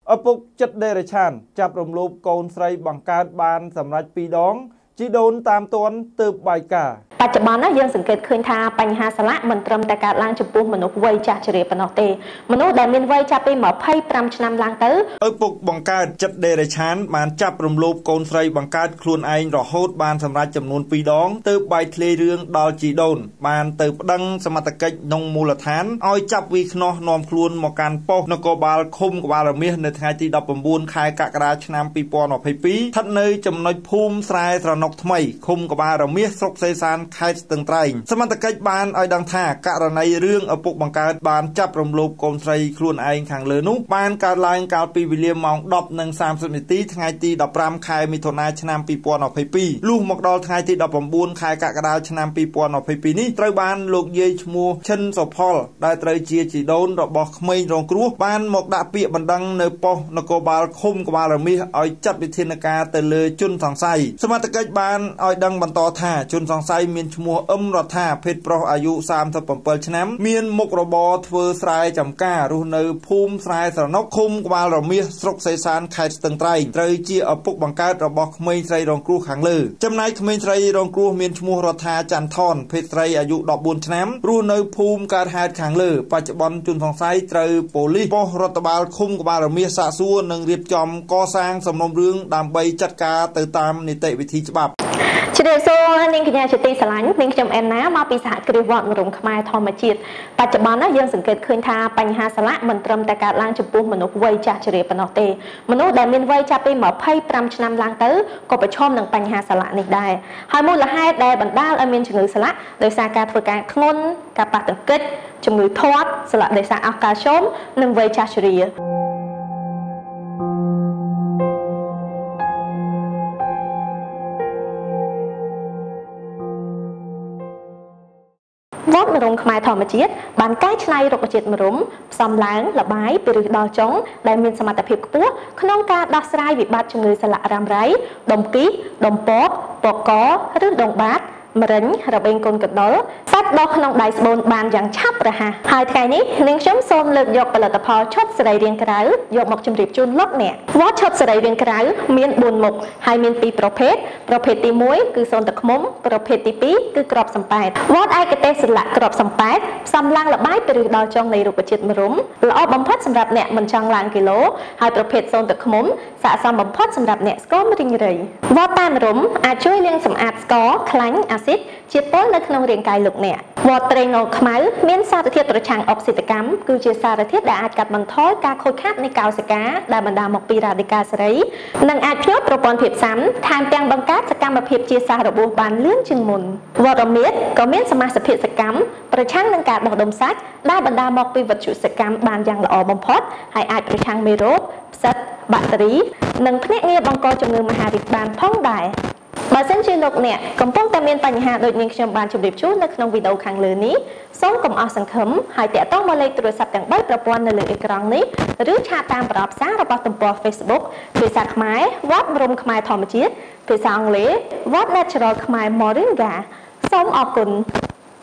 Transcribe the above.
ឪពុកចិត្តដេរឆានចាប់រំលោភកូនស្រីបង្កើតបានសម្រេចពីរដងជីដូនតាមទាន់ទើបបាយកាបច្ចុប្បន្នណាយើងសង្កេតឃើញថាបញ្ហាសាឡាក់មិនត្រឹមតែកើតឡើងចំពោះមនុស្សវ័យចាស់ជរាប៉ុណ្ណោះទេមនុស្សដែលមានវ័យចាប់ពី25ឆ្នាំឡើងទៅឪពុកបង្កើតចិត្តដេរឆានបានចាប់រំលោភកូនស្រីបង្កើតខ្លួនឯងរហូតបានសម្រេចចំនួន2ដងទើបបាយធ្លាយរឿងដល់ជីដូនបានទៅប្តឹងសមត្ថកិច្ចក្នុងមូលដ្ឋានឲ្យចាប់វីខ្នោះនាំខ្លួនមកកាន់ប៉ុស្តិ៍នគរបាលឃុំក្បាលរមាសនៅថ្ងៃទី19ខែកក្កដាឆ្នាំ2022ស្ថិតនៅចំណុចភូមិស្រែស្រណុកថ្មីឃុំក្បាលរមាសស្រុកសេសានខេត្តស្ទឹងត្រែងសមត្ថកិច្ចបានឲ្យដឹងថាករណីរឿងឪពុកបង្កើតបានចាប់រំលោភកូនស្រីខ្លួនឯងខាងលើនោះបានកើតឡើងកាលពីវេលាម៉ោង 10:30 នាទីថ្ងៃទី15ខែមិថុនាឆ្នាំ2022លុះមកដល់ថ្ងៃទី19ខែកក្កដាឆ្នាំ2022នេះត្រូវបានលោកយាយឈ្មោះឈិនសុផលដែលត្រូវជាជីដូនរបស់ក្មេងរងគ្រោះបានមកដាក់ពាក្យបណ្ដឹងនៅប៉ុស្តិ៍នគរបាលឃុំក្បាលរមាសឲ្យចាត់វិធានការទៅលើជនសង្ស័យសមត្ថកិច្ចបានឲ្យដឹងបន្តថាជនសង្ស័យមានឈ្មោះអឹមរដ្ឋាភេទប្រុសអាយុ37ឆ្នាំមានមុខរបរធ្វើស្រែចម្ការរស់នៅភូមិស្រែស្រណុកឃុំក្បាលរមាសស្រុកសេសានខេត្តស្ទឹងត្រែងត្រូវជាឪពុកបង្កើតរបស់ក្មេងស្រីរងគ្រោះខាងលើចំណែកក្មេងស្រីរងគ្រោះមានឈ្មោះរដ្ឋាច័ន្ទថនភេទស្រីអាយុ14ឆ្នាំរស់នៅភូមិកើតហេតុខាងលើបច្ចុប្បន្នជនសង្ស័យត្រូវប៉ូលីសប៉ុស្តិ៍រដ្ឋបាលឃុំក្បាលរមាសសាកសួរនិងរៀបចំកសាងសំណុំរឿងដើម្បីចាត់ការទៅតាមនីតិវិធីច្បាប់ជ្រាបសួរនាងកញ្ញាជាទីស្រឡាញ់នាងខ្ញុំអែនណាមកពីសហគ្រាសវត្តមរំខ្មែរធម្មជាតិបច្ចុប្បន្នណាយើងសង្កេតឃើញថាបញ្ហាសាឡាក់មិនត្រឹមតែកើតឡើងចំពោះមនុស្សវ័យចាស់ជរាប៉ុណ្ណោះទេមនុស្សដែលមានវ័យចាប់ពី25ឆ្នាំឡើងទៅក៏ប្រឈមនឹងបញ្ហាសាឡាក់នេះដែរហើយមូលហេតុដែលបណ្ដាលឲ្យមានជំងឺសាឡាក់ដោយសារការធ្វើការធ្ងន់ការប៉ះទង្គិចជំងឺធាត់សាឡាក់ដោយសារអស់កាល់ស្យូមនិងវ័យចាស់ជរាវត្តមរំខ្មែរធម្មជាតិបានកែច្នៃរុក្ខជាតិមរំផ្សំឡើងលបាយពីឫសដល់ចុងដែលមានសមត្ថភាពខ្ពស់ក្នុងការដោះស្រាយវិបត្តិជំងឺសាឡាក់រ៉ាំរ៉ៃដុំគីដុំពកពកកឬដងបាតមរិញរបេងកូនកដុលសាច់ដុះក្នុងដៃស្បូនបានយ៉ាងឆាប់រហ័សហើយថ្ងៃនេះនាងខ្ញុំសូមលើកយកផលិតផលឈុតសរីរាង្គក្រៅយកមកជម្រាបជូនលោកអ្នកវត្តឈុតសរីរាង្គក្រៅមាន4មុខហើយមាន2ប្រភេទទី1គឺសូនទឹកឃ្មុំប្រភេទទី2គឺក្របសំប៉ែតវត្តឯកទេសស្លាកក្របសំប៉ែតផ្សំឡើងលបាយពីឫសដល់ចុងនៃរុក្ខជាតិមរំល្អបំផុតសម្រាប់អ្នកមិនចង់ឡើងគីឡូហើយប្រភេទសូនទឹកឃ្មុំស័ក្តិសមបំផុតសម្រាប់អ្នកស្គមរីងរៃវត្តតែមរំអាចជួយលាងសម្អាតស្ករខ្លាញ់អាស៊ីតជាពុលនៅក្នុងរាងកាយលោកអ្នកវត្តត្រេង៉ូខ្មៅមានសារធាតុប្រឆាំងអុកស៊ីតកម្មគឺជាសារធាតុដែលអាចកាត់បន្ថយការខូចខាតនៃកោសិកាដែលបណ្ដាលមកពីរ៉ាឌីកាល់សេរីនិងអាចភ្ញាក់ប្រព័ន្ធភាពស៊ាំថែមទាំងបង្កើតសកម្មភាពជាសះរបួសបានលឿនជាងមុនវត្តរមៀតក៏មានសមាសភាពសកម្មប្រឆាំងនឹងការបោះដុំសាច់ដែលបណ្ដាលមកពីវត្ថុសកម្មបានយ៉ាងល្អបំផុតហើយអាចប្រឆាំងមេរោគផ្សិតបាក់តេរីនិងភ្នាក់ងារបង្កជំងឺមហារីកបានផងដែរបើសិនជាលោកអ្នកកំពុងតែមានបញ្ហាដូចនាងខ្ញុំបានជម្រាបជូននៅក្នុងវីដេអូខាងលើនេះសូមកុំអស់សង្ឃឹមហើយតាក់ទងមកលេខទូរស័ព្ទទាំង3ប្រព័ន្ធនៅលើអេក្រង់នេះឬឆាតតាមប្រអប់សាររបស់ទំព័រ Facebook ភាសាខ្មែរវត្តមរំខ្មែរធម្មជាតិភាសាអង់គ្លេស What Natural ខ្មែរ Moringa សូមអរគុណ